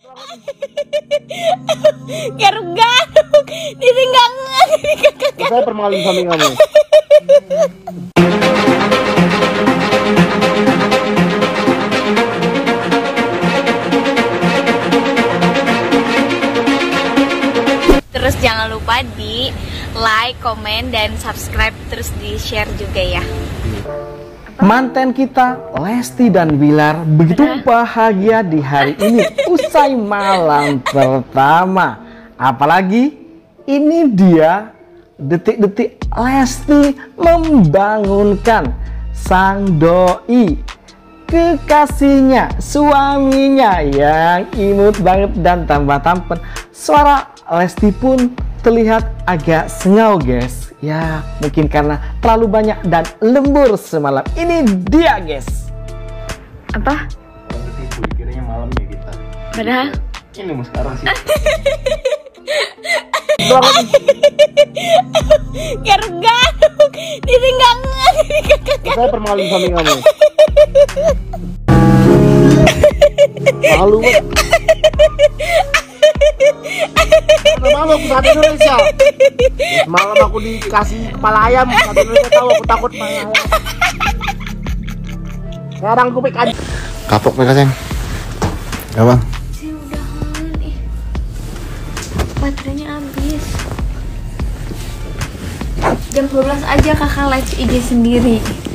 Garuk-garuk, ditinggang. Saya permaluin suami kamu. Terus jangan lupa di like, komen, dan subscribe. Terus di share juga ya. Mantan kita Lesti dan Bilar begitu bahagia di hari ini usai malam pertama. Apalagi ini dia detik-detik Lesti membangunkan sang doi, kekasihnya, suaminya yang imut banget dan tambah tampan. Suara Lesti pun terlihat agak sengau guys. Ya mungkin karena terlalu banyak dan lembur semalam. Ini dia guys. Apa? Ketipu dikiranya malamnya kita. Padahal ini mau sekarang sih. Garuk-garuk, ditinggang. Saya permaluin suami kamu. Malu banget. Malu aku satu Indonesia. Malam aku dikasih kepala ayam, satu Indonesia tahu aku takut kepala ayam. Sekarang aku pekan. Kapok mereka sayang. Ya bang. Sih udahan, baterainya habis. Jam 12 aja kakak live IG sendiri.